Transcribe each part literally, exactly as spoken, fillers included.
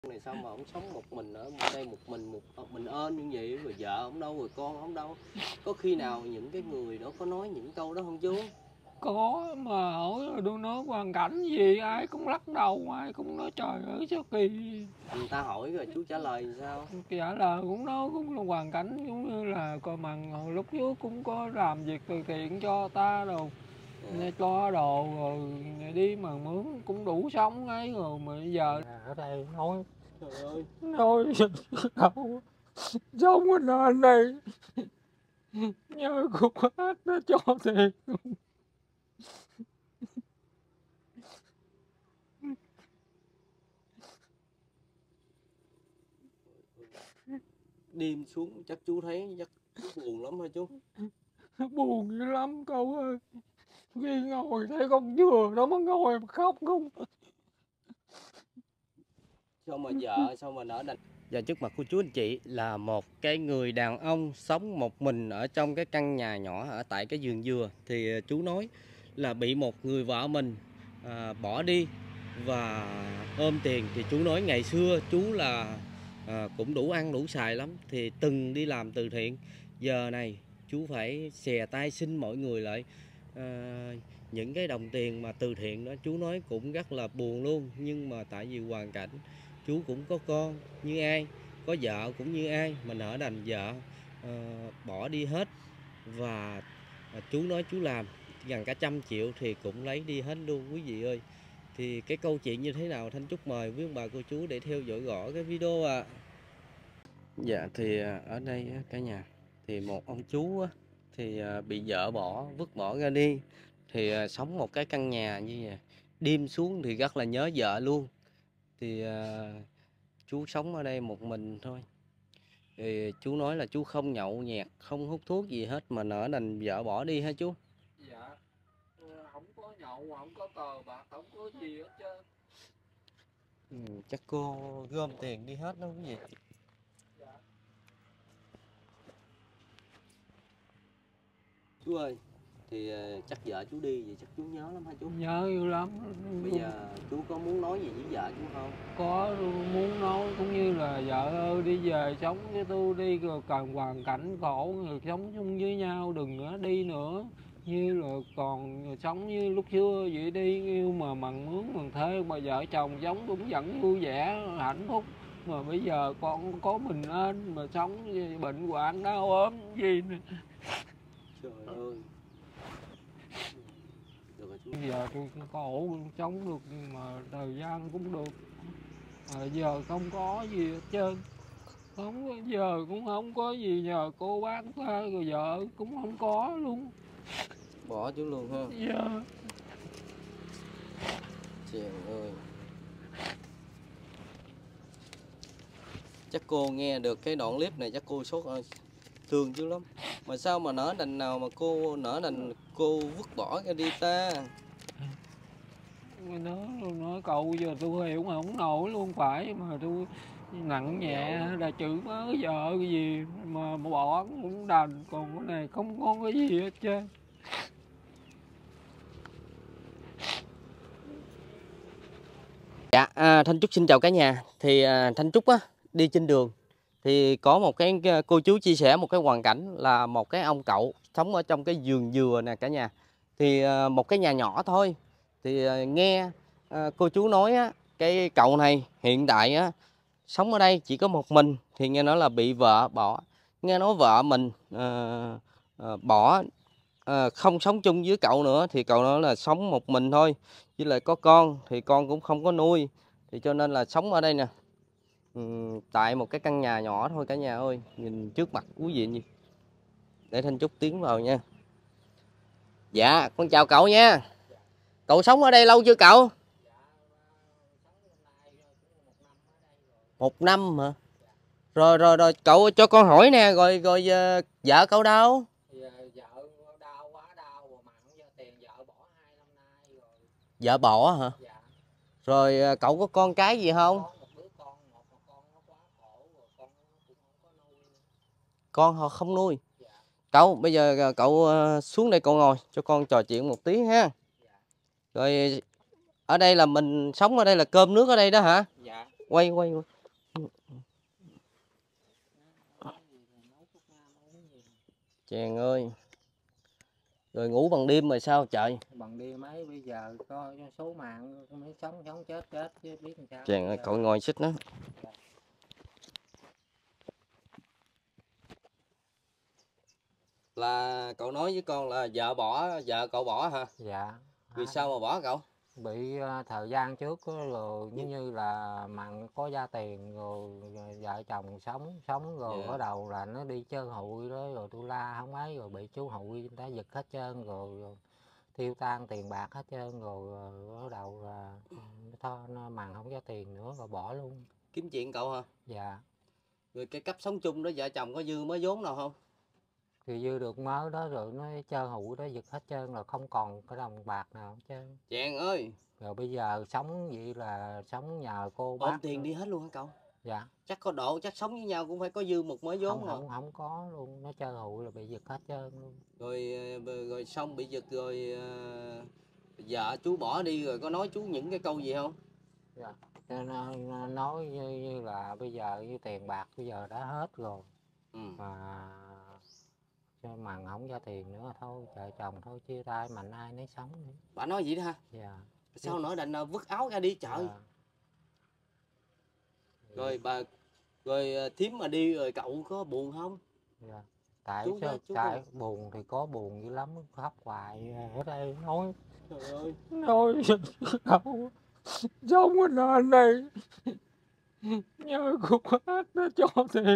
Này sao mà ông sống một mình ở đây, một mình một mình ơn như vậy, rồi vợ ông đâu, rồi con ông đâu? Có khi nào những cái người đó có nói những câu đó không chú? Có, mà hỏi tôi nói hoàn cảnh gì ai cũng lắc đầu, ai cũng nói trời ơi sao kỳ. Người ta hỏi rồi chú trả lời làm sao? Trả lời cũng nói cũng là hoàn cảnh giống như là coi bằng lúc trước cũng có làm việc từ thiện cho ta rồi, à. Cho đồ rồi đi mà mướn cũng đủ sống ấy, rồi mà bây giờ ở đây nói trời ơi nói đâu sống mình ở đây nhớ cục hát nó cho tiền. Đêm xuống chắc chú thấy chắc chú buồn lắm hả chú? Buồn dữ lắm cậu ơi, khi ngồi thấy con dừa đó mà ngồi mà khóc không. Sao mà vợ sao mà nỡ đành. Và trước mặt của chú anh chị là một cái người đàn ông sống một mình ở trong cái căn nhà nhỏ ở tại cái vườn dừa. Thì chú nói là bị một người vợ mình à, bỏ đi và ôm tiền. Thì chú nói ngày xưa chú là à, cũng đủ ăn đủ xài lắm, thì từng đi làm từ thiện. Giờ này chú phải xè tay xin mọi người lại à, những cái đồng tiền mà từ thiện đó. Chú nói cũng rất là buồn luôn, nhưng mà tại vì hoàn cảnh chú cũng có con như ai, có vợ cũng như ai, mà nỡ đành vợ uh, bỏ đi hết. Và uh, chú nói chú làm gần cả trăm triệu thì cũng lấy đi hết luôn quý vị ơi. Thì cái câu chuyện như thế nào Thanh Trúc mời quý ông bà cô chú để theo dõi rõ cái video ạ. À. Dạ thì ở đây cả nhà thì một ông chú thì bị vợ bỏ, vứt bỏ ra đi, thì sống một cái căn nhà như vậy. Đêm xuống thì rất là nhớ vợ luôn. Thì uh, chú sống ở đây một mình thôi. Thì chú nói là chú không nhậu nhẹt, không hút thuốc gì hết mà nỡ đành vợ bỏ đi hả chú? Dạ, không có nhậu, không có cờ bạc, không có gì hết trơn. Ừ, chắc cô gom tiền đi hết đó quý vị. Dạ. Chú ơi, thì chắc vợ chú đi vậy chắc chú nhớ lắm hả chú? Nhớ dữ lắm. Bây giờ chú có muốn nói gì với vợ chú không? Có, muốn nói cũng như là vợ ơi đi về sống với tôi đi, rồi cần hoàn cảnh khổ người sống chung với nhau, đừng nữa đi nữa. Như là còn sống như lúc xưa vậy đi, yêu mà mặn mướn mặn thế mà vợ chồng sống cũng vẫn vui vẻ hạnh phúc. Mà bây giờ con có mình anh mà sống bệnh hoạn đau ốm gì nè. Trời ơi. Bây giờ tôi có ổn sống được, nhưng mà thời gian cũng được. À, giờ không có gì hết trơn, không giờ cũng không có gì, nhờ cô bác ta rồi vợ cũng không có luôn. Bỏ chú luôn ha? Dạ. Trời ơi. Chắc cô nghe được cái đoạn clip này chắc cô sốt thương chú lắm. Mà sao mà nỡ đành nào mà cô nỡ đành cô vứt bỏ ra đi ta? Nó nói cậu giờ tôi hiểu mà không nổi luôn, phải mà tôi nặng nhẹ là chữ mới vợ cái gì mà bỏ cũng đành, còn cái này không có cái gì hết trơn. Dạ, à, Thanh Trúc xin chào cả nhà. Thì à, Thanh Trúc á đi trên đường thì có một cái cô chú chia sẻ một cái hoàn cảnh là một cái ông cậu sống ở trong cái vườn dừa nè cả nhà. Thì à, một cái nhà nhỏ thôi. Thì à, nghe à, cô chú nói á, cái cậu này hiện tại á sống ở đây chỉ có một mình. Thì nghe nói là bị vợ bỏ. Nghe nói vợ mình à, à, bỏ à, không sống chung với cậu nữa. Thì cậu nói là sống một mình thôi. Với lại có con thì con cũng không có nuôi. Thì cho nên là sống ở đây nè. Ừ, tại một cái căn nhà nhỏ thôi cả nhà ơi. Nhìn trước mặt quý vị gì. Để Thanh Trúc tiến vào nha. Dạ con chào cậu nha. Cậu sống ở đây lâu chưa cậu? Một năm hả? Rồi rồi rồi cậu cho con hỏi nè. Rồi rồi vợ cậu đâu? Vợ đau quá đau mà mặn cho tiền vợ bỏ hai năm nay rồi. Vợ bỏ hả? Dạ. Rồi cậu có con cái gì không? Có một đứa con, một mà con nó quá khổ rồi, con nó cũng không có nuôi. Con họ không nuôi. Dạ. Cậu bây giờ cậu xuống đây cậu ngồi cho con trò chuyện một tí ha. Dạ. Rồi ở đây là mình sống ở đây là cơm nước ở đây đó hả? Dạ. quay quay quay. Chàng ơi, rồi ngủ bằng đêm rồi sao trời? Bằng đêm mấy bây giờ có số mạng mới sống sống chết chết chứ biết làm sao. Chàng ơi, cậu ngồi xích nó. Là cậu nói với con là vợ bỏ, vợ cậu bỏ hả? Dạ. Vì sao mà bỏ cậu? Bị uh, thời gian trước rồi giống như là mặn có gia tiền rồi, rồi vợ chồng sống sống rồi Dạ. bắt đầu là nó đi chơi hụi đó, rồi tôi la không ấy, rồi bị chú hụi người ta giật hết trơn rồi, rồi tiêu tan tiền bạc hết trơn rồi, rồi bắt đầu là thôi nó mặn không có tiền nữa rồi bỏ luôn. Kiếm chuyện cậu hả? Dạ. Rồi cái cấp sống chung đó vợ chồng có dư mới vốn nào không? Thì dư được mớ đó rồi nó chơi hụi đó giật hết trơn rồi không còn cái đồng bạc nào hết trơn. Chàng ơi, rồi bây giờ sống vậy là sống nhờ cô bác. ôm tiền đi hết luôn hả cậu? Dạ. Chắc có độ, chắc sống với nhau cũng phải có dư một mớ vốn không mà. không không có luôn, nó chơi hụi là bị giật hết trơn luôn. Rồi rồi xong bị giật rồi uh, vợ chú bỏ đi rồi có nói chú những cái câu gì không? Dạ. Nó, nó nói như, như là bây giờ như tiền bạc bây giờ đã hết rồi. Ừ. Mà mằng không ra tiền nữa thôi, vợ chồng thôi chia tay, mạnh ai nấy sống nữa. Bà nói vậy đó hả? Dạ. Sao nỡ đành vứt áo ra đi trời. Dạ. Rồi bà rồi thím mà đi rồi cậu có buồn không? Dạ. Tại chú sao tại không? Buồn thì có buồn dữ lắm, khóc hoài ở đây nói. Trời ơi. Nói đâu sống ở nơi đây nhớ cô bác nó cho tiền.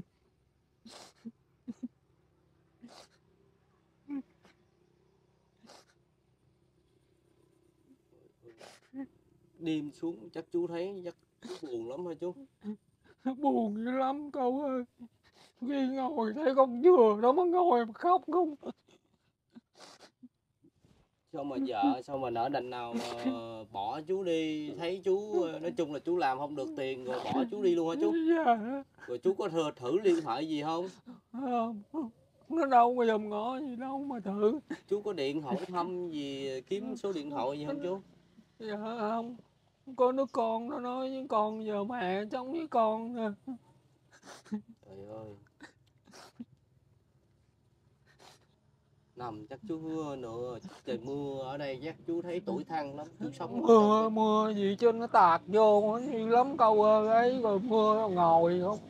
Đêm xuống chắc chú thấy chắc chú buồn lắm hả chú? Buồn dữ lắm cậu ơi. Khi ngồi thấy con dừa đó mà ngồi mà khóc không. Sao mà vợ sao mà nỡ đành nào mà bỏ chú đi, thấy chú nói chung là chú làm không được tiền rồi bỏ chú đi luôn hả chú? Dạ. Rồi chú có thử, thử liên thoại gì không? Không, nó đâu mà dòm ngõ gì đâu mà thử. Chú có điện hỏi thăm gì, kiếm số điện thoại gì không chú? Dạ không, có đứa con nó nói với con giờ mẹ sống với con nè. Trời ơi. Nằm chắc chú nữa trời mưa ở đây chắc chú thấy tủi thân lắm, chú sống mưa cái... mưa gì chứ nó tạt vô nó nhiều lắm câu ấy, rồi mưa ngồi không.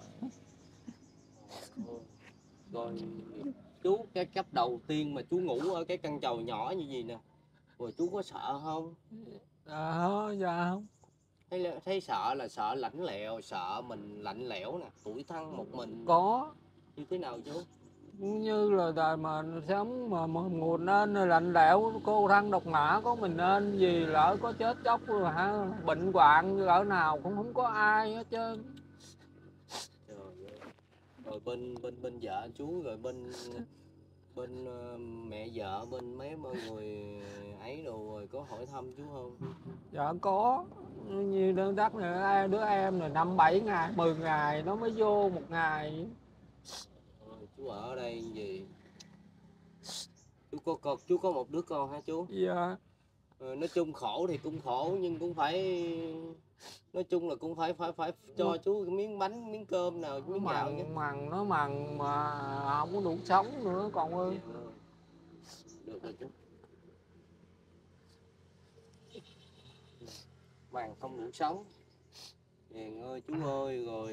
Rồi chú cái cấp đầu tiên mà chú ngủ ở cái căn chòi nhỏ như gì nè, rồi chú có sợ không? À, dạ không. Thấy, thấy sợ là sợ lạnh lẽo, sợ mình lạnh lẽo nè, tủi thân một mình. Có. Như thế nào chú? Như là đời mà sống mà, mà mùa nên lạnh lẽo, cô thân độc mã có mình nên gì lỡ có chết chóc rồi hả, bệnh hoạn lỡ nào cũng không có ai hết trơn. Trời ơi. Rồi bên bên bên vợ chú, rồi bên bên uh, mẹ vợ, bên mấy mọi người ấy đồ rồi có hỏi thăm chú không? Dạ có. Như đơn đắc này đứa em này năm bảy ngày mười ngày nó mới vô một ngày. Rồi, chú ở đây gì? Chú có con, chú có một đứa con hả chú? Dạ. Rồi, nói chung khổ thì cũng khổ nhưng cũng phải, nói chung là cũng phải phải phải cho chú cái miếng bánh, miếng cơm nào, miếng gạo chứ. Mằn nó mằn mà không có đủ sống nữa con ơi. Được rồi chú. Mằn không đủ sống. Hiền ơi chú ơi, rồi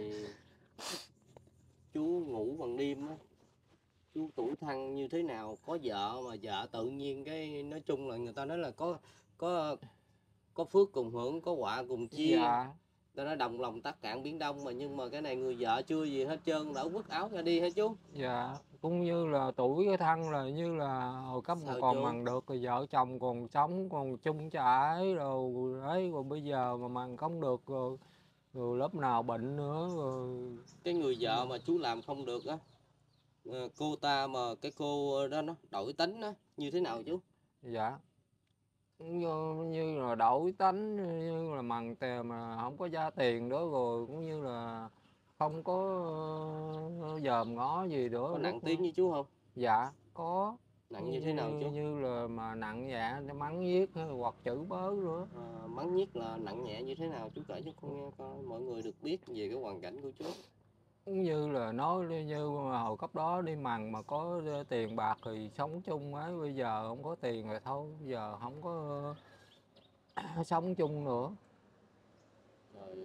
chú ngủ bằng đêm á, chú tủi thân như thế nào? Có vợ mà vợ tự nhiên cái nói chung là người ta nói là có có có phước cùng hưởng, có họa cùng chia. Dạ. Ta nói đồng lòng tắc cạn biển Đông mà, nhưng mà cái này người vợ chưa gì hết trơn đã vứt áo ra đi hả chú? Dạ, cũng như là tuổi cái thân là như là hồi cấp mà còn mằn được rồi vợ chồng còn sống còn chung chải rồi ấy, rồi bây giờ mà mằn không được rồi, rồi lớp nào bệnh nữa rồi. Cái người vợ mà chú làm không được á, cô ta mà cái cô đó nó đổi tính á như thế nào chú? Dạ, như, như là đổi tính, như là mằn tè mà không có ra tiền đó, rồi cũng như là không có uh, dòm ngó gì nữa. Có nặng tiếng với chú không? Dạ có. Nặng như thế nào chú? Như là mà nặng nhẹ mắng nhiếc hoặc chửi bới nữa. À, mắng nhiếc là nặng nhẹ như thế nào chú kể cho con nghe coi, mọi người được biết về cái hoàn cảnh của chú. Cũng như là nói như hồi cấp đó đi mần mà có tiền bạc thì sống chung ấy, bây giờ không có tiền rồi thôi, bây giờ không có sống chung nữa. Rồi,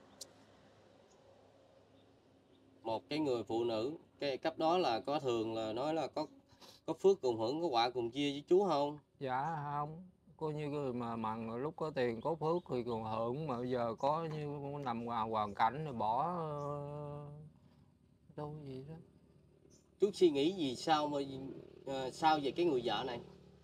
một cái người phụ nữ cái cấp đó là có thường là nói là có có phước cùng hưởng, có họa cùng chia với chú không? Dạ không, coi như người mà mần lúc có tiền có phước thì còn hưởng, mà bây giờ có như nằm vào hoàn cảnh rồi bỏ đâu gì đó. Chú suy nghĩ gì sao mà uh, sao về cái người vợ này?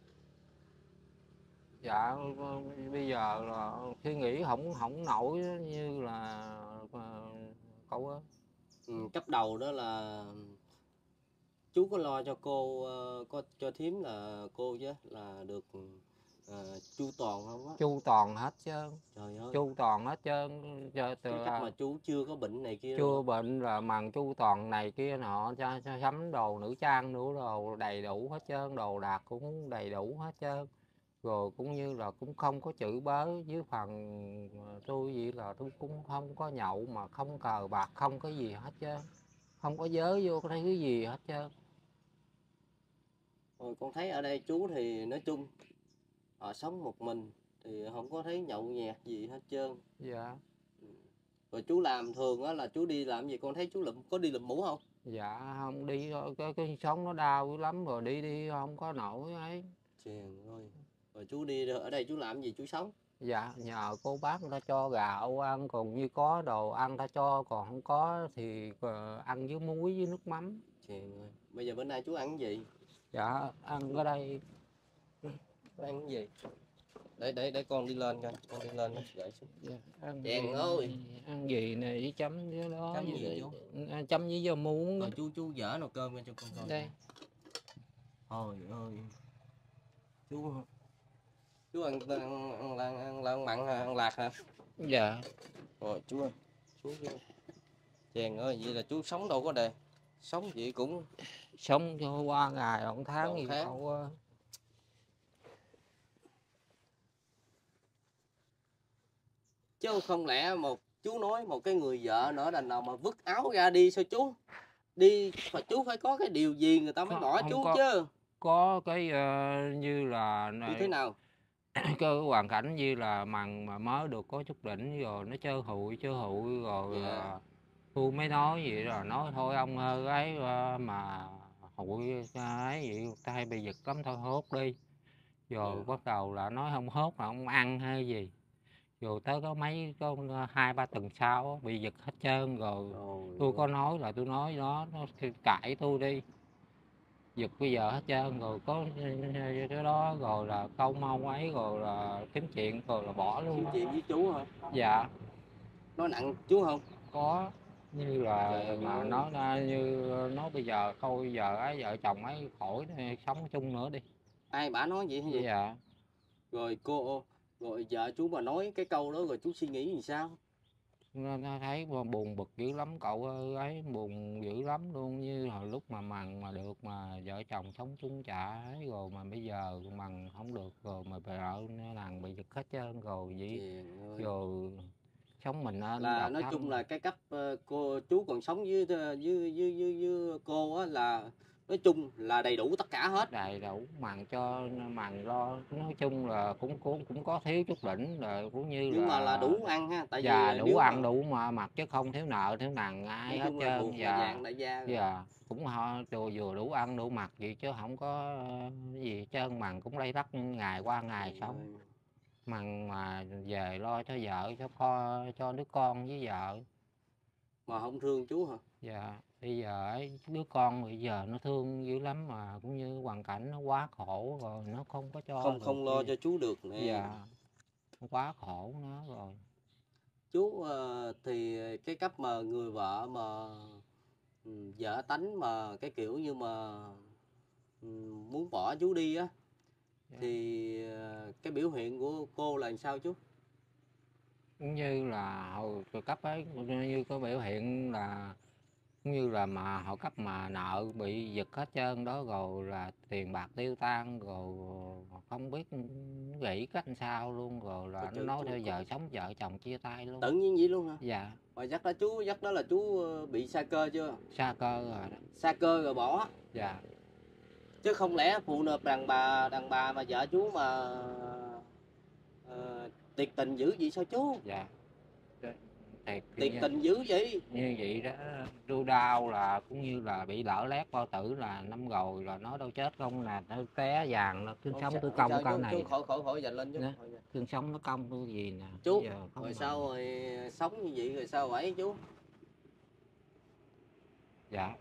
Dạ bây giờ là suy nghĩ không không nổi như là cậu á. Ừ, cấp đầu đó là chú có lo cho cô, uh, có cho thím là cô chứ là được uh, chu toàn không á? Chu toàn hết chứ. Trời ơi. Chu toàn hết trơn. Cái cấp mà chú chưa có bệnh này kia chưa rồi. bệnh là mần chu toàn này kia nọ, cho, cho sắm đồ nữ trang nữa, đồ đầy đủ hết trơn, đồ đạc cũng đầy đủ hết trơn. Rồi cũng như là cũng không có chửi bới, với phần tôi vậy là tôi cũng không có nhậu mà không cờ bạc, không có gì hết trơn, không có giới vô cái thứ gì hết trơn. Rồi con thấy ở đây chú thì nói chung họ sống một mình thì không có thấy nhậu nhẹt gì hết trơn. Dạ. Rồi chú làm thường á là chú đi làm gì, con thấy chú lụm có đi lụm mũ không? Dạ không đi, cái cái sống nó đau lắm rồi, đi đi không có nổi ấy. Trời ơi. Rồi chú đi ở đây chú làm gì chú sống? Dạ nhờ cô bác người ta cho gạo ăn, còn như có đồ ăn ta cho, còn không có thì ăn với muối với nước mắm. Trời ơi. Bây giờ bữa nay chú ăn cái gì? Dạ ăn ở đây. Ăn cái gì? Để để để con đi lên coi, con đi lên nó gửi xuống. Dạ, ăn Chèn gì, ơi. ăn gì này với chấm với đó. Chấm với gì đây, chú? chấm với dưa muống. Rồi chú chú dở nồi cơm lên cho con coi. Đây. Trời ơi. Chú chú ăn ăn ăn, ăn, ăn, ăn mặn hả? Ăn lạc hả? Dạ. Rồi chú ơi. Chú Chèn ơi, vậy là chú sống đâu có đề. Sống vậy cũng Sống cho qua ngày một tháng Đoạn gì tháng. cậu. Chứ không lẽ một chú nói một cái người vợ nữa đành nào mà vứt áo ra đi sao chú? Đi phải chú phải có cái điều gì người ta mới Không, bỏ không chú có, chứ. có cái uh, như là Như thế nào? cái hoàn cảnh như là mần mà mới được có chút đỉnh rồi nó chơi hụi chơi hụi rồi. Dạ. Tôi mới nói vậy rồi nói thôi ông ơi ấy mà hụi ấy vậy tay bị giật cấm thôi hốt đi. Rồi Dạ. bắt đầu là nói không hốt là không ăn hay gì. Rồi tới có mấy có hai ba tuần sau bị giật hết trơn rồi. Rồi. Tôi có nói là tôi nói nó nó cãi tôi đi. Giật bây giờ hết trơn rồi, có cái đó rồi là câu mau ấy rồi là kiếm chuyện rồi là bỏ luôn. Kiếm chuyện với chú hả? Dạ. Nó nặng chú không? Có, như là Trời mà ơi. nó như nó bây giờ thôi giờ ấy vợ chồng ấy khỏi sống chung nữa đi. Ai bả nói vậy hay gì? Dạ. Rồi cô rồi vợ chú mà nói cái câu đó rồi chú suy nghĩ gì sao? Nó thấy buồn bực dữ lắm cậu ơi, ấy buồn dữ lắm luôn, như hồi lúc mà mần mà được mà vợ chồng sống chung chả ấy, rồi mà bây giờ mần không được rồi mà vợ nàng bị giật hết trơn rồi vậy. Rồi sống mình nên là nói chung là cái cấp uh, cô chú còn sống với với với với, với cô á là nói chung là đầy đủ tất cả hết. Đầy đủ mần cho mần lo, nói chung là cũng cũng cũng có thiếu chút đỉnh rồi cũng như nhưng là mà là đủ ăn ha, tại dạ, vì đủ nếu ăn mà... đủ mà mặc chứ không thiếu nợ thiếu nần ai hết trơn. Dạ. Dạ cũng họ vừa vừa đủ ăn đủ mặc vậy chứ không có gì hết trơn, mần cũng lây lắt ngày qua ngày sống. Mần mà về lo cho vợ cho con cho đứa con với vợ. Mà không thương chú hả? Dạ bây giờ ấy đứa con bây giờ nó thương dữ lắm mà cũng như hoàn cảnh nó quá khổ rồi nó không có cho không không lo cho chú được nè. Dạ quá khổ nó rồi. Chú uh, thì cái cấp mà người vợ mà um, vợ tánh mà cái kiểu như mà um, muốn bỏ chú đi á. Dạ. Thì uh, cái biểu hiện của cô là sao chú? Cũng như là hồi cấp ấy như có biểu hiện là Cũng như là mà họ cấp mà nợ bị giật hết trơn đó, rồi là tiền bạc tiêu tan, rồi không biết nghĩ cách làm sao luôn, rồi là Coi nó chừng nói chú theo có giờ sống vợ chồng chia tay luôn. tự nhiên vậy luôn hả? Dạ, Mà dắt đó chú dắt đó là chú ờ, bị sa cơ chưa? xa cơ rồi đó. Sa cơ rồi bỏ. Dạ, Chứ không lẽ phụ nữ đàn bà đàn bà mà vợ chú mà ờ, tuyệt tình dữ vậy sao chú? dạ. Thiệt Tuyệt thì tình dữ vậy. như vậy đó, đu đau là cũng như là bị lỡ lét bao tử là năm rồi, là nó đâu chết không là nó té vàng, nó xương Không sống sao, tôi không cong sao câu chú, chú này khỏi khỏi khỏi dành lên chú. nè, xương sống nó cong tôi gì nè, bây Chú, giờ không rồi mà. sao rồi sống như vậy rồi sao vậy chú? Dạ,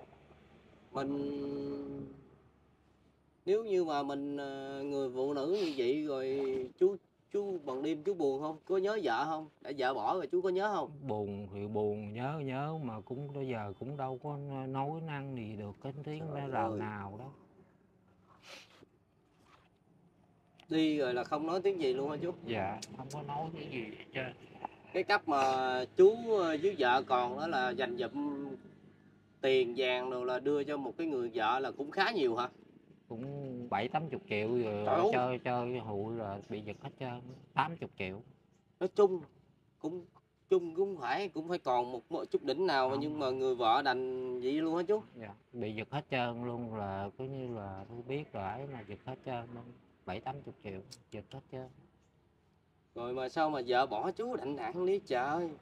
Mình nếu như mà mình ờ, người phụ nữ như vậy rồi chú chú bằng đêm chú buồn không? Có nhớ vợ không? Đã vợ bỏ rồi chú có nhớ không? buồn thì buồn, nhớ nhớ mà cũng bây giờ cũng đâu có nói năng gì được cái tiếng Trời nào ơi. nào đó. Đi rồi là không nói tiếng gì luôn hả chú? Dạ, không có nói cái gì hết trơn. Cái cách mà chú với vợ còn đó là dành dụm tiền vàng rồi là đưa cho một cái người vợ là cũng khá nhiều hả? Cũng bảy tám chục triệu Trời rồi, ơi. chơi chơi hụi rồi bị giật hết trơn, tám chục triệu. Nói chung cũng chung cũng phải cũng phải còn một, một chút đỉnh nào mà Không. nhưng mà người vợ đành vậy luôn hả chú? Dạ, bị giật hết trơn luôn, là cứ như là tôi biết rồi ấy, mà giật hết trơn luôn, bảy tám chục triệu giật hết trơn. Rồi mà sao mà vợ bỏ chú đành đạn lý trời.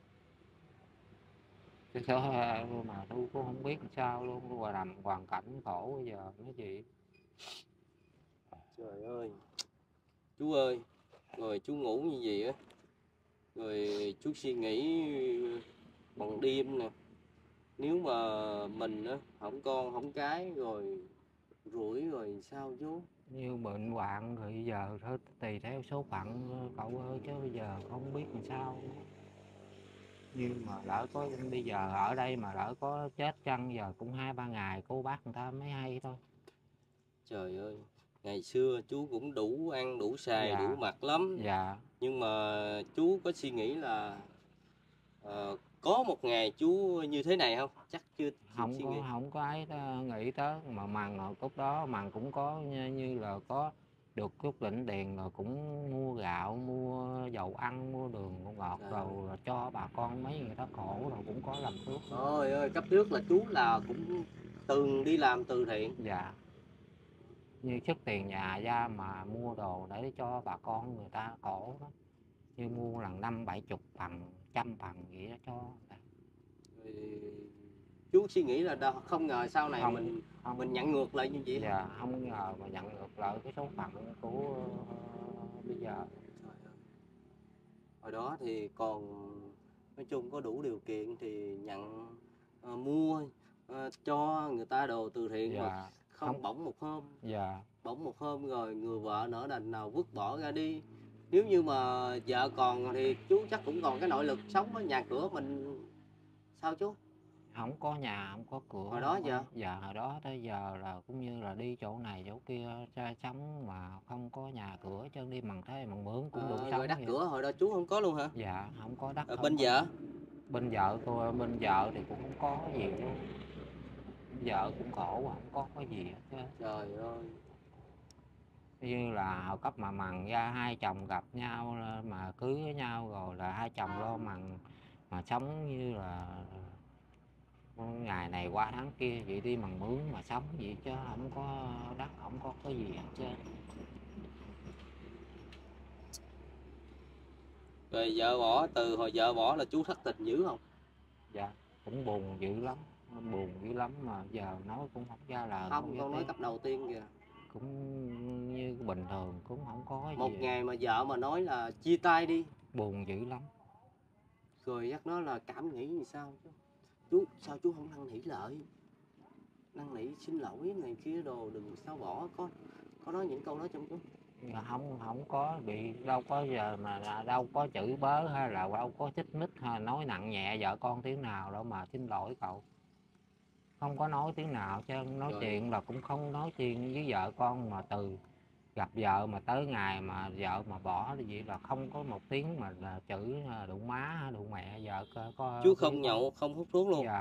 Cái số mà tôi cũng không biết làm sao luôn, tôi và làm hoàn cảnh khổ bây giờ nói gì. Trời ơi. Chú ơi, rồi chú ngủ như vậy á, rồi chú suy nghĩ bằng đêm nè, nếu mà mình á không con không cái rồi rủi rồi sao chú? Như bệnh hoạn rồi bây giờ thôi tùy theo số phận cậu ơi, chứ bây giờ không biết làm sao. Nhưng mà lỡ có bây giờ ở đây mà lỡ có chết chăng giờ cũng hai ba ngày cô bác người ta mới hay thôi. Trời ơi, ngày xưa chú cũng đủ ăn đủ xài Dạ, đủ mặc lắm, dạ, nhưng mà chú có suy nghĩ là ờ, có một ngày chú như thế này không? Chắc chưa, chưa không suy có nghĩ. không có ấy đó, nghĩ tới mà mằng ở cúc đó mằng cũng có như, như là có được chút lĩnh tiền rồi cũng mua gạo mua dầu ăn mua đường ngọt Trời rồi ơi. là cho bà con mấy người đó khổ rồi cũng có làm phước. Trời ơi, cấp trước là chú là cũng từng đi làm từ thiện. Dạ, như xuất tiền nhà ra mà mua đồ để cho bà con người ta khổ đó, như mua lần năm bảy chục phần trăm phần vậy đó cho. Rồi chú suy nghĩ là đâu, không ngờ sau này Không, mình không. mình nhận ngược lại như vậy. Dạ, không ngờ mà nhận được lại cái số phận của uh, bây giờ. Trời ơi. Hồi đó thì còn nói chung có đủ điều kiện thì nhận ờ, mua ờ, cho người ta đồ từ thiện mà Dạ, không, không. bỗng một hôm Dạ, bỗng một hôm rồi người vợ nỡ đành nào vứt bỏ ra đi. Nếu như mà vợ còn thì chú chắc cũng còn cái nội lực sống ở nhà cửa mình sao chú? không có nhà không có cửa. Hồi đó không có- giờ Dạ, hồi đó tới giờ là cũng như là đi chỗ này chỗ kia ra sống mà không có nhà cửa, chân đi bằng thế bằng mướn cũng đủ ờ, sống rồi đất vậy. cửa hồi đó chú không có luôn hả? Dạ, không có đất. Ờ, Không bên có. vợ Bên vợ tôi bên vợ thì cũng không có cái gì luôn, vợ cũng khổ không có cái gì hết trơn. trời ơi. Như là họ cấp mà mằng ra hai chồng gặp nhau mà cưới với nhau rồi là hai chồng lo mằng mà sống như là ngày này qua tháng kia vậy đi mằng mướn mà sống vậy chứ không có đất không có cái gì hết trơn. Rồi vợ bỏ, từ hồi vợ bỏ là chú thất tình dữ không? Dạ, cũng buồn dữ lắm, buồn dữ lắm mà giờ nói cũng không ra lời. Không, câu nói cấp đầu tiên kìa. Cũng như bình thường cũng không có cái gì. Một ngày mà vợ mà nói là chia tay đi, Buồn dữ lắm. rồi dắt nó là cảm nghĩ như sao chứ? Chú sao chú không năn nỉ lợi, năn nỉ xin lỗi này kia đồ đừng sao bỏ, có có nói những câu đó trong chú? Không không có bị đâu có giờ mà là đâu có chửi bới hay là đâu có xích mích hay nói nặng nhẹ vợ con tiếng nào đâu mà xin lỗi cậu, không có nói tiếng nào chứ nói Rồi. chuyện là cũng không nói chuyện với vợ con, mà từ gặp vợ mà tới ngày mà vợ mà bỏ thì vậy là không có một tiếng mà là chửi đụng má đụng mẹ vợ có, có Chú không nhậu không hút thuốc luôn? Dạ,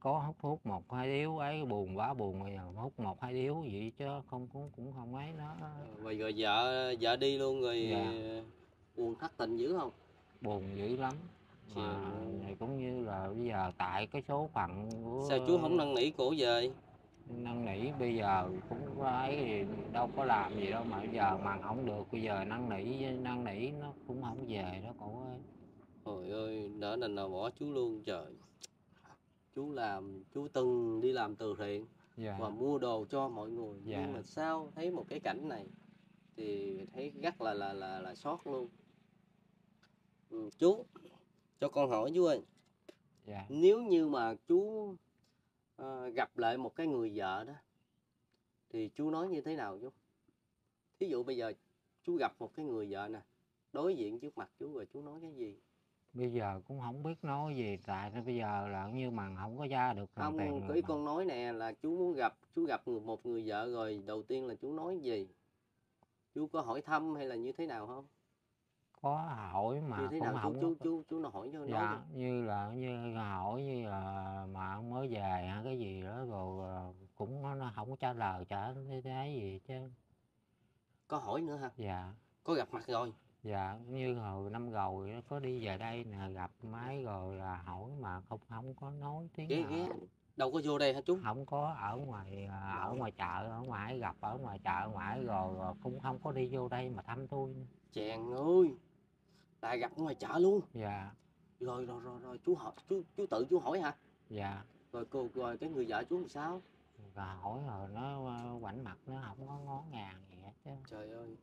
có hút hút một hai điếu ấy, buồn quá buồn bây giờ hút một hai điếu vậy chứ không cũng cũng không ấy nó. Rồi, rồi vợ vợ đi luôn rồi. Dạ. Buồn thất tình dữ không? Buồn dữ lắm. Mà này cũng như là bây giờ tại cái số phận của... Sao chú không năn nỉ cổ về? Năn nỉ bây giờ cũng ấy thì đâu có làm gì đâu mà bây giờ mà không được, bây giờ năn nỉ năn nỉ nó cũng không về đó cậu ơi. Trời ơi, nỡ nành nào bỏ chú luôn trời. Chú làm, chú từng đi làm từ thiện. Dạ. Và mua đồ cho mọi người. Dạ. Nhưng mà sao thấy một cái cảnh này thì thấy rất là là là là sót luôn. Ừ, chú cho con hỏi chú ơi. Dạ. Nếu như mà chú uh, gặp lại một cái người vợ đó thì chú nói như thế nào chú? Thí dụ bây giờ chú gặp một cái người vợ nè, đối diện trước mặt chú rồi chú nói cái gì? Bây giờ cũng không biết nói gì, tại bây giờ là như mà không có ra được. Không, cái con nói nè là chú muốn gặp, chú gặp một người vợ rồi đầu tiên là chú nói gì? Chú có hỏi thăm hay là như thế nào không? Có hỏi mà như thế cũng nào không. chú chú chú chú nó hỏi cho dạ, nói đi. Như là như hỏi như là mà ông mới về hay cái gì đó rồi cũng nó không có trả lời trả cái gì chứ. Có hỏi nữa hả? Dạ. Có gặp mặt rồi? Dạ, như hồi năm rồi có đi về đây nè, gặp máy rồi là hỏi mà không không có nói tiếng ghé, nào. Ghé. Đâu có vô đây hả chú? Không có, ở ngoài ở ngoài chợ, ở ngoài gặp ở ngoài chợ ngoài rồi cũng không có đi vô đây mà thăm tôi. Chàng ơi, tại gặp ngoài chợ luôn? Dạ. Rồi rồi rồi rồi chú hỏi, chú chú tự chú hỏi hả? Dạ. Rồi cô rồi cái người vợ chú làm sao? Rồi hỏi rồi nó ngoảnh mặt nó không có ngó ngàng gì hết chứ. Trời ơi.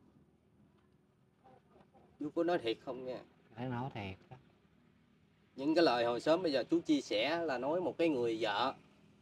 Chú có nói thiệt không nha? Phải nói thiệt đó. Những cái lời hồi sớm bây giờ chú chia sẻ là nói một cái người vợ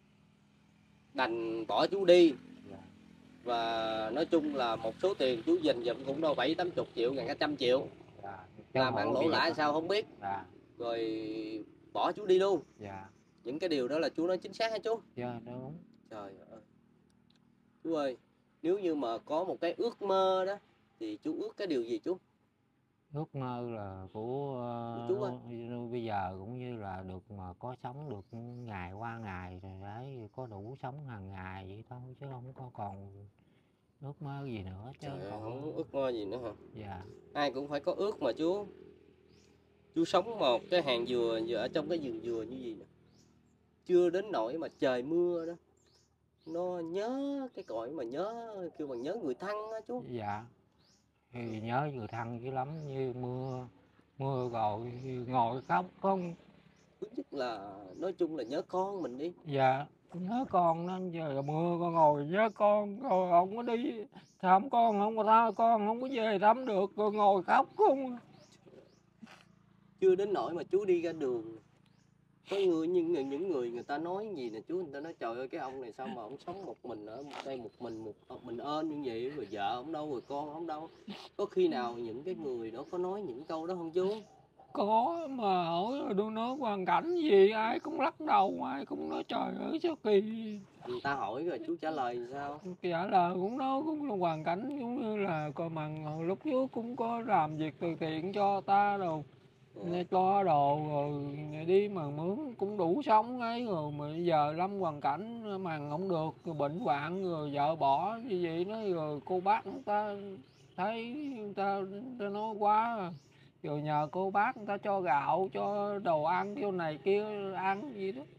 đành bỏ chú đi. Dạ. Và nói chung là một số tiền chú dành dụm cũng đâu bảy tám chục triệu gần cả trăm triệu. Dạ. Làm ăn lỗ lãi sao không biết. Dạ. Rồi bỏ chú đi luôn. Dạ. Những cái điều đó là chú nói chính xác hả chú? Dạ đúng. Trời ơi. Chú ơi, nếu như mà có một cái ước mơ đó thì chú ước cái điều gì chú? Ước mơ là của uh, bây giờ cũng như là được mà có sống được ngày qua ngày rồi đấy, có đủ sống hàng ngày vậy thôi chứ không có còn ước mơ gì nữa chứ. Trời ơi, không có ước mơ gì nữa hả? Dạ. Ai cũng phải có ước mà chú. Chú sống một cái hàng dừa vừa ở trong cái vườn dừa như gì nè, chưa đến nỗi mà trời mưa đó nó nhớ cái cõi mà nhớ kêu bằng nhớ người thân á chú. Dạ. Thì nhớ người thân dữ lắm, như mưa mưa rồi ngồi khóc không. Thứ nhất là nói chung là nhớ con mình đi. Dạ, nhớ con nó, giờ mưa con ngồi nhớ con rồi không có đi thăm con, không có tha con không có về thăm được rồi ngồi khóc không. Chưa đến nỗi mà chú đi ra đường có người những người những người người ta nói gì nè chú, người ta nói trời ơi cái ông này sao mà ông sống một mình ở đây một mình một mình ơn như vậy, rồi vợ ông đâu rồi con ông đâu. Có khi nào những cái người đó có nói những câu đó không chú? Có, mà hỏi tôi nói hoàn cảnh gì ai cũng lắc đầu, ai cũng nói trời ơi sao kỳ. Người ta hỏi rồi chú trả lời sao? Trả lời cũng nói cũng là hoàn cảnh giống như là coi bằng lúc trước cũng có làm việc từ thiện cho ta đâu. Ừ. Cho đồ rồi đi mà mướn cũng đủ sống ấy, rồi mà giờ lâm hoàn cảnh mà không được rồi bệnh hoạn rồi vợ bỏ như vậy đó, rồi cô bác người ta thấy người ta, người ta nói quá rồi nhờ cô bác người ta cho gạo cho đồ ăn cho này kia ăn gì đó.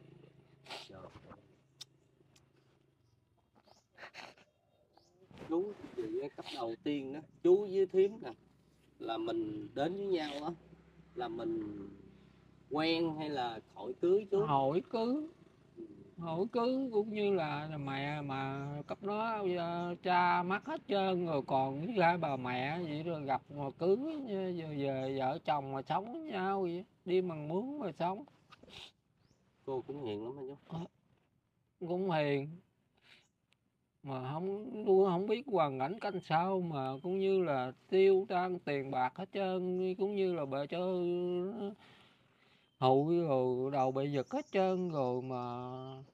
Chú chị cấp đầu tiên đó, chú với thím nè là mình đến với nhau á là mình quen hay là hỏi cưới chú? Hỏi cưới. Hỏi cưới cũng như là mẹ mà cấp nó cha mất hết trơn rồi còn với hai bà mẹ vậy, rồi gặp mà cưới giờ về vợ chồng mà sống với nhau vậy, đi bằng mướn mà sống. Cô cũng hiền lắm hả chú? Cũng hiền mà không, tôi không biết hoàn cảnh canh sao mà cũng như là tiêu tan tiền bạc hết trơn, cũng như là bà cho hụi rồi đầu bị giật hết trơn rồi mà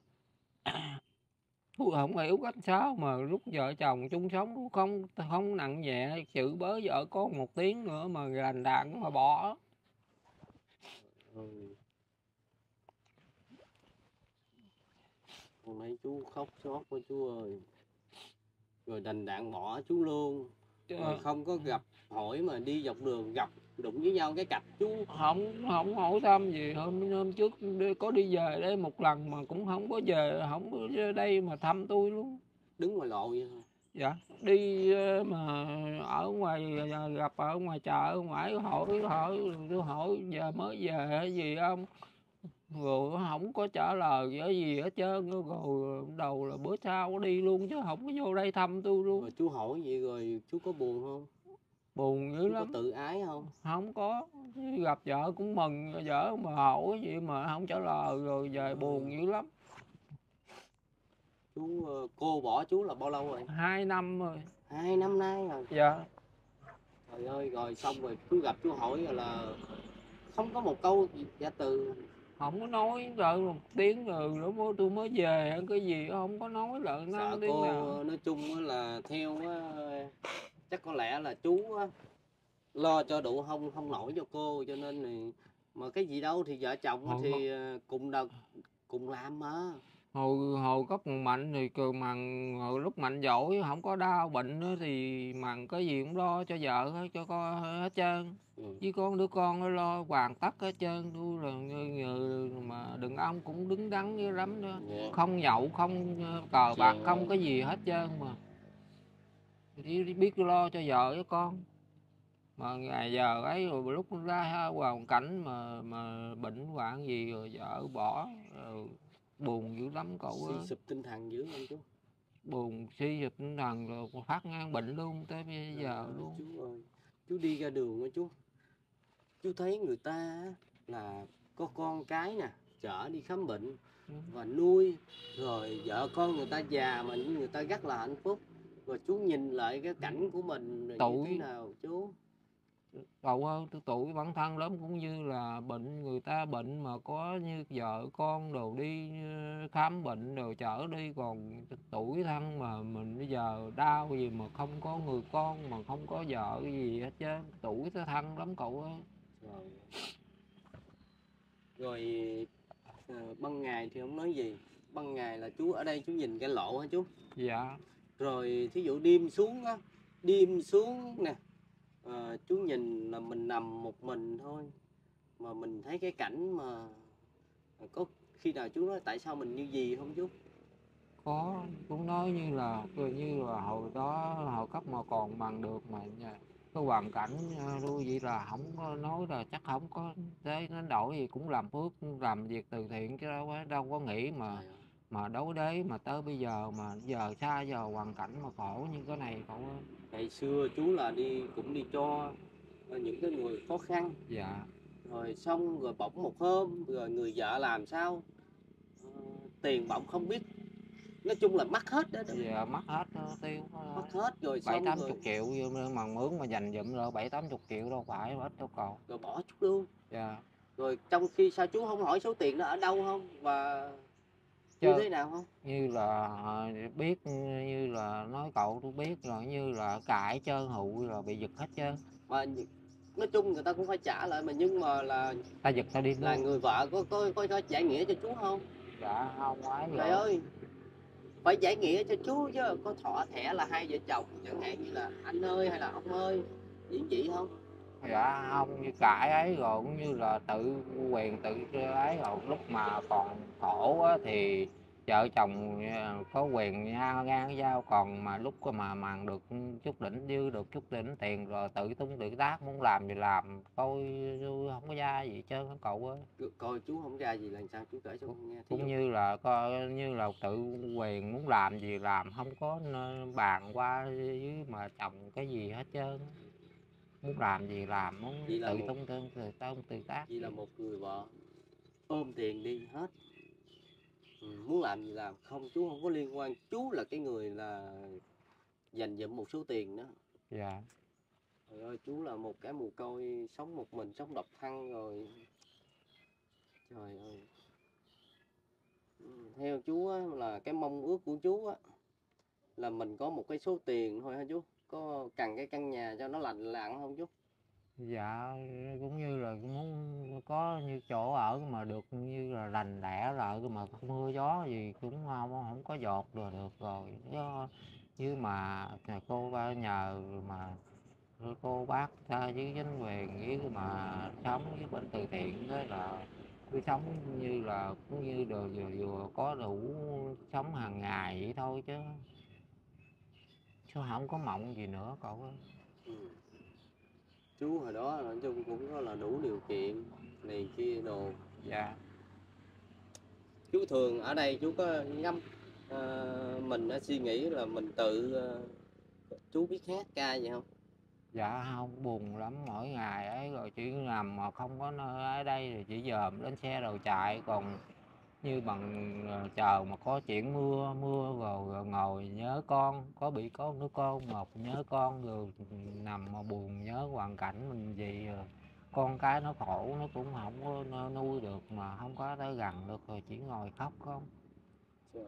tôi không hiểu cách sao mà lúc vợ chồng chung sống không không nặng nhẹ, chữ bớ vợ con một tiếng nữa mà gành đạn mà bỏ. Ừ. Hôm nay chú khóc xót quá chú ơi. Rồi đành đạn bỏ chú luôn. Rồi không có gặp hỏi mà đi dọc đường gặp đụng với nhau cái cạch chú. Không không hỏi thăm gì. Hôm hôm trước có đi về đây một lần mà cũng không có về, không có về đây mà thăm tôi luôn. Đứng ngoài lộ vậy thôi. Dạ, đi mà ở ngoài gặp ở ngoài chợ ở ngoài hỏi hỏi tôi hỏi giờ mới về hay gì không, rồi không có trả lời cái gì hết trơn. Rồi đầu là bữa sau có đi luôn chứ không có vô đây thăm tôi luôn. Rồi chú hỏi vậy rồi chú có buồn không? Buồn dữ chú lắm. Có tự ái không? Không có, gặp vợ cũng mừng, vợ mà hỏi gì mà không trả lời rồi về buồn dữ lắm. Chú cô bỏ chú là bao lâu rồi? Hai năm rồi. Hai năm nay rồi. Dạ. Trời ơi, rồi xong rồi chú gặp chú hỏi rồi là không có một câu dạ từ. Không có nói rồi một tiếng rồi lúc đó tôi mới về cái gì không có nói lại Sợ tiếng cô nào. nói chung là theo chắc có lẽ là chú lo cho đủ không không nổi cho cô, cho nên thì mà cái gì đâu thì vợ chồng Hồi thì cùng đợt cùng làm mà. hồi hồi có còn Mạnh thì cười mằng, hồi lúc Mạnh giỏi không có đau bệnh thì mằng cái gì cũng lo cho vợ cho con hết trơn. Ừ. Với con đứa con nó lo hoàn tất hết trơn. Tôi là người mà đàn ông cũng đứng đắn như lắm đó. Yeah. Không nhậu không cờ bạc không có gì hết trơn mà chỉ biết lo cho vợ với con. Mà ngày giờ ấy rồi lúc ra hoàn cảnh mà mà bệnh hoạn gì rồi vợ bỏ rồi buồn dữ lắm cậu suy ơi. sụp tinh thần dữ không chú? Buồn suy sụp tinh thần rồi phát ngang bệnh luôn tới bây giờ à, luôn. Chú ơi, chú đi ra đường á chú, chú thấy người ta là có con cái nè, chở đi khám bệnh ừ. và nuôi, rồi vợ con người ta già mà người ta rất là hạnh phúc, rồi chú nhìn lại cái cảnh của mình rồi tuổi... như thế nào chú? Cậu ơi, tuổi bản thân lắm cũng như là bệnh, người ta bệnh mà có như vợ con đồ đi khám bệnh rồi chở đi, còn tuổi thân mà mình bây giờ đau gì mà không có người con mà không có vợ gì hết trơn, tuổi thân lắm cậu ơi. Rồi, rồi à, ban ngày thì không nói gì, ban ngày là chú ở đây chú nhìn cái lộ hả chú? Dạ. Rồi thí dụ đêm xuống á, đêm xuống nè, à, chú nhìn là mình nằm một mình thôi mà mình thấy cái cảnh mà có khi nào chú nói tại sao mình như gì không chú? Có, cũng nói như là như là hồi đó hồi cấp mà còn bằng được mà cái hoàn cảnh luôn vậy là không có nói là chắc không có thế nó đổi gì, cũng làm phước làm việc từ thiện chứ đâu có đâu có nghĩ mà mà đấu đế mà tới bây giờ mà giờ xa giờ hoàn cảnh mà khổ như cái này cậu ơi. Ngày xưa chú là đi cũng đi cho những cái người khó khăn. Dạ. Rồi xong rồi bỗng một hôm rồi người vợ làm sao à, tiền bỗng không biết, nói chung là mất hết đó. Dạ, mất hết tiêu mất hết rồi bảy tám chục triệu mà mướn mà dành dụm rồi bảy tám chục triệu đâu phải ít đâu cậu. Rồi bỏ chút luôn. Dạ. Rồi trong khi sao chú không hỏi số tiền đó ở đâu không và như thế nào không? Như là biết, như là nói cậu tôi biết rồi, như là cãi trơn hụi rồi bị giật hết trơn. Mà nói chung người ta cũng phải trả lại mà, nhưng mà là ta giật ta đi là luôn. Người vợ có có có, có giải nghĩa cho chú không? Dạ không ấy. Trời ơi, phải giải nghĩa cho chú chứ, có thọ thẻ là hai vợ chồng chẳng hạn như là anh ơi hay là ông ơi gì vậy không? Dạ không, như cãi ấy rồi cũng như là tự quyền tự ấy, rồi lúc mà còn khổ á, thì vợ chồng có quyền ngang ngang giao, còn mà lúc mà màng được chút đỉnh dư được chút đỉnh tiền rồi tự tung tự tác, muốn làm thì làm, tôi không có ra gì hết trơn cậu ơi. Coi chú không ra gì là sao chú kể cho con nghe. Cũng như là coi như là tự quyền muốn làm gì làm, không có bàn qua với mà chồng cái gì hết trơn, muốn làm gì làm, muốn tự một... tung tương tự tông tự tác. Vậy là một người vợ ôm tiền đi hết, ừ, muốn làm gì làm, không chú không có liên quan, chú là cái người là dành dụm một số tiền đó. Dạ. Trời ơi, chú là một cái mồ côi sống một mình, sống độc thân rồi. Trời ơi. Theo chú á, là cái mong ước của chú á, là mình có một cái số tiền thôi hả chú? Có cần cái căn nhà cho nó lành lặn không chú? Dạ cũng như là muốn có như chỗ ở mà được như là lành lẻ lại, mà mưa gió gì cũng không không có dột rồi được rồi. Chứ mà cô ba nhờ mà cô bác ta với chính quyền với mà sống với bên từ thiện đó là cứ sống như là cũng như đồ vừa vừa có đủ sống hàng ngày vậy thôi, chứ chứ không có mộng gì nữa cậu ơi. Ừ. Chú hồi đó nói chung cũng có là đủ điều kiện này kia đồ. Dạ. Chú thường ở đây chú có ngâm à, mình đã suy nghĩ là mình tự à, chú biết hát ca gì không? Dạ không, buồn lắm, mỗi ngày ấy rồi chỉ nằm mà không có nơi ở đây thì chỉ dòm lên xe rồi chạy, còn như bằng ờ, chờ mà có chuyện mưa mưa rồi, rồi ngồi nhớ con, có bị có đứa con một nhớ con rồi nằm mà buồn nhớ hoàn cảnh mình gì rồi. Con cái nó khổ nó cũng không có nuôi được mà không có tới gần được rồi chỉ ngồi khóc không. Trời.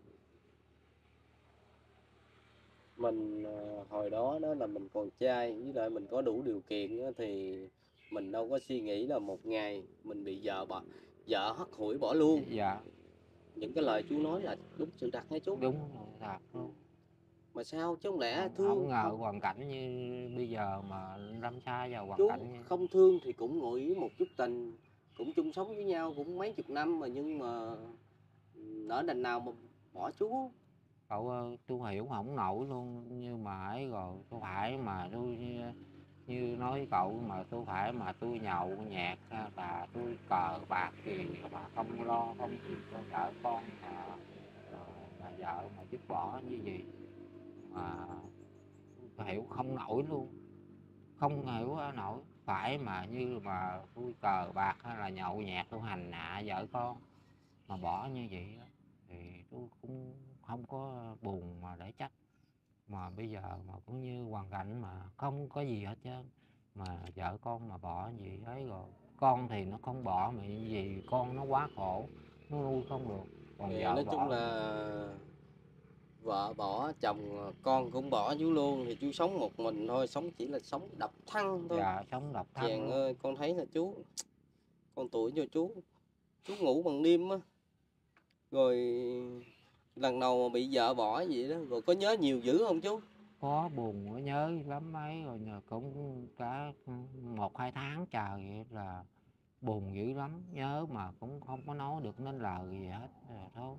Mình à, hồi đó đó là mình còn trai với lại mình có đủ điều kiện á, thì mình đâu có suy nghĩ là một ngày mình bị vợ bỏ vợ hất hủi bỏ luôn. Dạ Những cái lời chú nói là đúng sự thật hay chú? đúng rồi, thật luôn. Mà sao chứ không lẽ Không, không thương ngờ không? hoàn cảnh như bây giờ mà lâm xa vào hoàn Chú cảnh như... không thương thì cũng ngồi ý một chút tình, cũng chung sống với nhau cũng mấy chục năm mà, nhưng mà nỡ đành nào mà bỏ chú. Cậu ơi, tôi hiểu không nổi luôn, nhưng mà ấy rồi tôi phải mà tôi như, như nói với cậu mà tôi phải mà tôi nhậu nhẹt và tôi cờ bạc gì mà không lo không gì cho vợ con mà, mà vợ mà dứt bỏ như vậy mà tôi hiểu không nổi luôn, không hiểu nổi. Phải mà như mà tôi cờ bạc hay là nhậu nhẹt tôi hành hạ vợ con mà bỏ như vậy á, thì tôi cũng không có buồn mà để trách. Mà bây giờ mà cũng như hoàn cảnh mà không có gì hết trơn, mà vợ con mà bỏ gì ấy rồi con thì nó không bỏ mà gì con nó quá khổ, nó nuôi không được, còn Thì vợ nói chung bỏ. là vợ bỏ chồng con cũng bỏ chú luôn, thì chú sống một mình thôi, sống chỉ là sống độc thân thôi. Dạ sống độc thân Chàng luôn. ơi, con thấy là chú con tuổi cho chú chú ngủ bằng đêm á, rồi lần đầu mà bị vợ bỏ vậy đó, rồi có nhớ nhiều dữ không chú? Có buồn có nhớ lắm ấy rồi, nhờ cũng cả một hai tháng trời vậy là buồn dữ lắm, nhớ mà cũng không có nói được nên lời gì hết rồi thôi.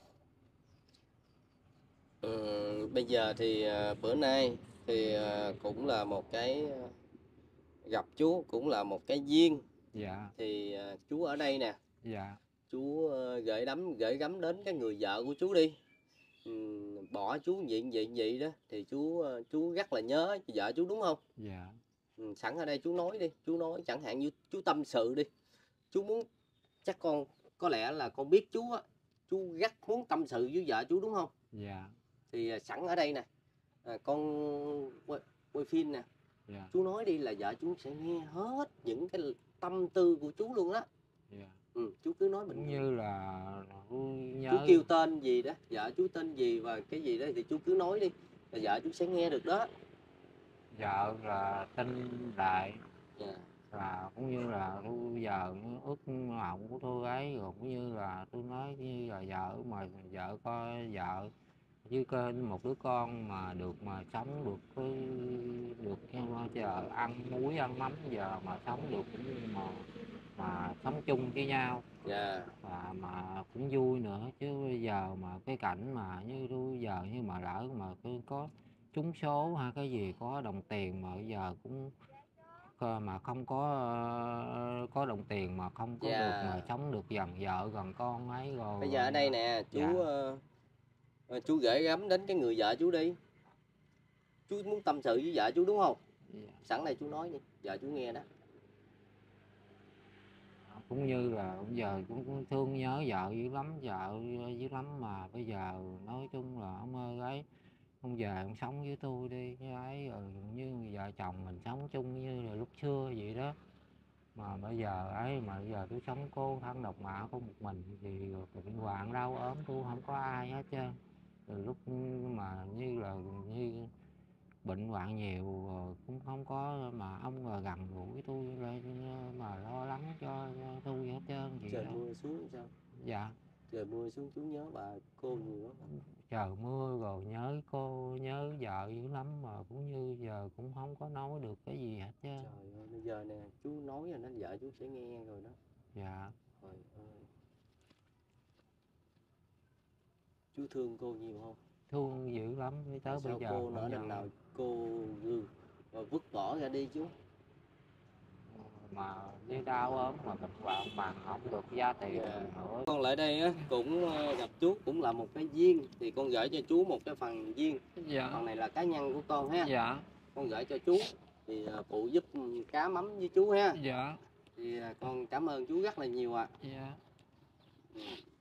Ừ, bây giờ thì à, bữa nay thì à, cũng là một cái à, gặp chú cũng là một cái duyên. Dạ. Thì à, chú ở đây nè, Dạ. chú à, gửi đắm gửi gắm đến cái người vợ của chú đi. Ừ, bỏ chú vậy vậy vậy đó thì chú à, chú rất là nhớ vợ chú đúng không? Dạ. Ừ, sẵn ở đây chú nói đi, chú nói chẳng hạn như chú tâm sự đi, chú muốn, chắc con có lẽ là con biết chú á, chú rất muốn tâm sự với vợ chú đúng không? Dạ. Thì à, sẵn ở đây nè, à, con quay, quay phim nè, Dạ. chú nói đi là vợ chú sẽ nghe hết những cái tâm tư của chú luôn đó. Dạ. Ừ, chú cứ nói bình Cũng thường. như là tôi Chú nhớ. kêu tên gì đó, vợ chú tên gì và cái gì đó thì chú cứ nói đi, là vợ chú sẽ nghe được đó. Vợ là tên Đại. Dạ. Là cũng như là tôi giờ ước mộng của tôi ấy, rồi cũng như là tôi nói như là vợ mà vợ coi vợ với kênh một đứa con mà được mà sống được cái được giờ ăn muối ăn mắm giờ mà sống được cũng như mà mà sống chung với nhau. Dạ. Và mà cũng vui nữa, chứ bây giờ mà cái cảnh mà như tôi giờ như mà lỡ mà tôi có trúng số hay cái gì có đồng tiền mà bây giờ cũng mà không có ờ, có đồng tiền mà không có được Dạ. mà sống được gần vợ gần con ấy rồi, Bây giờ rồi ở đây nè chú, dạ. ờ, ờ, chú gửi gắm đến cái người vợ chú đi, chú muốn tâm sự với vợ chú đúng không? Dạ. Sẵn đây chú nói đi, vợ chú nghe đó. Cũng như là bây giờ cũng thương nhớ vợ dữ lắm, vợ dữ lắm, mà bây giờ nói chung là ông ơi ấy, ông về ông sống với tôi đi cái ấy, rồi như vợ chồng mình sống chung như là lúc xưa vậy đó. Mà bây giờ ấy mà bây giờ tôi sống cô thân độc mã của một mình thì bệnh hoạn đau ốm tôi không có ai hết trơn. Từ lúc mà như là như bệnh hoạn nhiều rồi cũng không có mà ông là gần gũi tôi lên mà lo lắng cho tôi hết trơn vậy Trời đó. mưa xuống sao? Dạ. Trời mưa xuống chú nhớ bà cô nhiều lắm. Trời mưa rồi nhớ cô nhớ vợ dữ lắm mà cũng như giờ cũng không có nói được cái gì hết trơn. Trời ơi bây giờ nè chú nói rồi nên vợ chú sẽ nghe rồi đó. Dạ. Trời ơi. Chú thương cô nhiều không? Thương dữ lắm tới Tại bây sao giờ cô cũng nỡ đằng nhận. nào cô gừ và vứt bỏ ra đi chú? Mà đi đau ốm mà bệnh hoạn mà không được giá tiền Dạ. nữa. Con lại đây á cũng ờ, gặp chú cũng là một cái duyên thì con gửi cho chú một cái phần duyên. Dạ. Phần này là cá nhân của con ha. Dạ. Con gửi cho chú thì ờ, phụ giúp cá mắm với chú ha. Dạ. Thì ờ, con cảm ơn chú rất là nhiều ạ. Dạ. Ừ.